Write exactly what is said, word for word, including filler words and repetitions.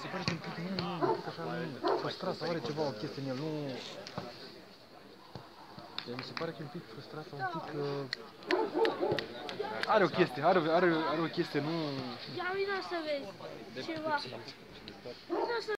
se pare că un pic, nu, nu, un pic așa, nu, frustrat sau are ceva o chestie în el, nu... Mi se pare că e un pic frustrat sau un pic... Uh... Are o chestie, are, are, are o chestie, nu... Ia uita să vezi ceva.